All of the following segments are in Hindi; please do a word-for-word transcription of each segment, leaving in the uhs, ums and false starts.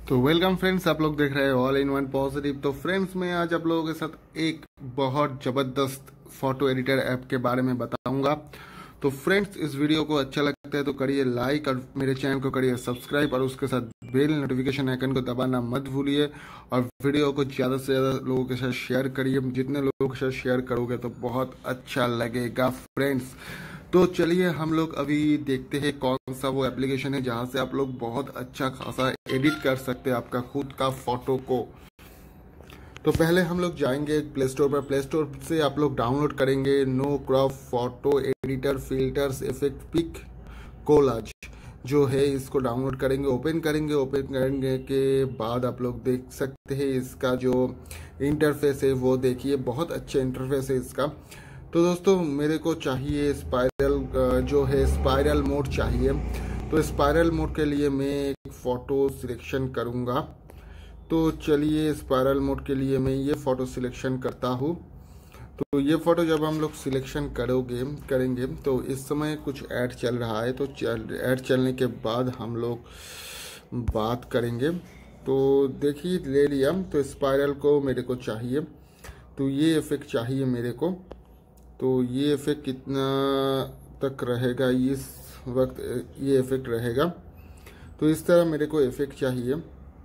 तो वेलकम फ्रेंड्स, आप लोग देख रहे हैं ऑल इन वन पॉजिटिव। तो फ्रेंड्स, मैं आज आप लोगों के साथ एक बहुत ज़बरदस्त फोटो एडिटर ऐप के बारे में बताऊंगा। तो फ्रेंड्स, इस वीडियो को अच्छा लगता है तो करिए लाइक और मेरे चैनल को करिए सब्सक्राइब और उसके साथ बेल नोटिफिकेशन आइकन को दबाना मत भूलिए। और वीडियो को ज़्यादा से ज़्यादा लोगों के साथ शेयर करिए। जितने लोगों के साथ शेयर करोगे तो बहुत अच्छा लगेगा फ्रेंड्स। तो चलिए हम लोग अभी देखते हैं कौन सा वो एप्लीकेशन है जहां से आप लोग बहुत अच्छा खासा एडिट कर सकते हैं आपका खुद का फोटो को। तो पहले हम लोग जाएंगे प्ले स्टोर पर। प्ले स्टोर से आप लोग डाउनलोड करेंगे no crop photo editor filters effect pic collage जो है, इसको डाउनलोड करेंगे, ओपन करेंगे। ओपन करेंगे के बाद आप लोग देख सकते हैं इसका जो इंटरफेस है वो देखिए, बहुत अच्छा इंटरफेस है इसका। तो दोस्तों, मेरे को चाहिए स्पाइरल जो है स्पाइरल मोड चाहिए। तो स्पाइरल मोड के लिए मैं एक फ़ोटो सिलेक्शन करूँगा। तो चलिए स्पाइरल मोड के लिए मैं ये फ़ोटो सिलेक्शन करता हूँ। तो ये फ़ोटो जब हम लोग सिलेक्शन करोगे करेंगे तो इस समय कुछ ऐड चल रहा है। तो ऐड चलने के बाद हम लोग बात करेंगे। तो देखिए ले लिया। तो स्पाइरल को मेरे को चाहिए, तो ये इफेक्ट चाहिए मेरे को। तो ये इफेक्ट कितना तक रहेगा इस वक्त, ये इफेक्ट रहेगा। तो इस तरह मेरे को इफेक्ट चाहिए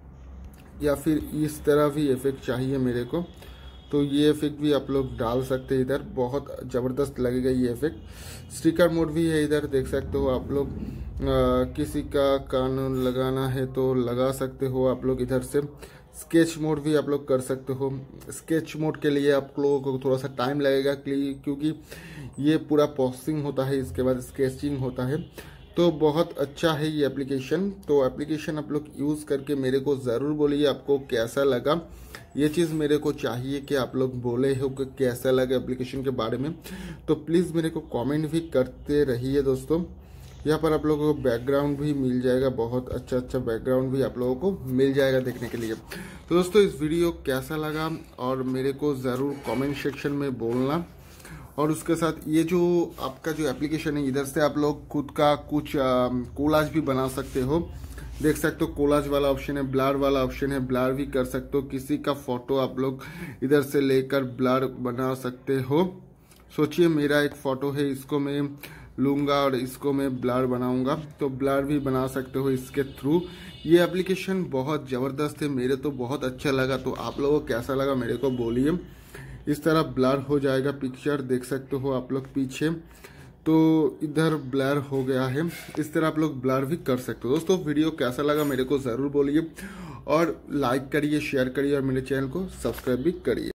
या फिर इस तरह भी इफेक्ट चाहिए मेरे को। तो ये इफेक्ट भी आप लोग डाल सकते हैं इधर, बहुत ज़बरदस्त लगेगा ये इफेक्ट। स्टिकर मोड भी है इधर, देख सकते हो आप लोग। आ, किसी का कान लगाना है तो लगा सकते हो आप लोग इधर से। स्केच मोड भी आप लोग कर सकते हो। स्केच मोड के लिए आप लोगों को थोड़ा सा टाइम लगेगा क्योंकि ये पूरा प्रोसेसिंग होता है, इसके बाद स्केचिंग होता है। तो बहुत अच्छा है ये एप्लीकेशन। तो एप्लीकेशन आप लोग यूज़ करके मेरे को ज़रूर बोलिए आपको कैसा लगा। ये चीज़ मेरे को चाहिए कि आप लोग बोले हो कि कैसा लगा एप्लीकेशन के बारे में। तो प्लीज़ मेरे को कमेंट भी करते रहिए दोस्तों। यहाँ पर आप लोगों को बैकग्राउंड भी मिल जाएगा, बहुत अच्छा अच्छा बैकग्राउंड भी आप लोगों को मिल जाएगा देखने के लिए। तो दोस्तों, इस वीडियो कैसा लगा और मेरे को ज़रूर कमेंट सेक्शन में बोलना। और उसके साथ ये जो आपका जो एप्लीकेशन है, इधर से आप लोग खुद का कुछ कोलाज भी बना सकते हो। देख सकते हो कोलाज वाला ऑप्शन है, ब्लर वाला ऑप्शन है, ब्लर भी कर सकते हो। किसी का फोटो आप लोग इधर से लेकर ब्लर बना सकते हो। सोचिए मेरा एक फ़ोटो है, इसको मैं लूँगा और इसको मैं ब्लर बनाऊंगा, तो ब्लर भी बना सकते हो इसके थ्रू। ये एप्लीकेशन बहुत ज़बरदस्त है, मेरे तो बहुत अच्छा लगा। तो आप लोगों को कैसा लगा मेरे को बोलिए। इस तरह ब्लर हो जाएगा पिक्चर, देख सकते हो आप लोग पीछे। तो इधर ब्लर हो गया है, इस तरह आप लोग ब्लर भी कर सकते हो। दोस्तों, वीडियो कैसा लगा मेरे को ज़रूर बोलिए और लाइक करिए, शेयर करिए और मेरे चैनल को सब्सक्राइब भी करिए।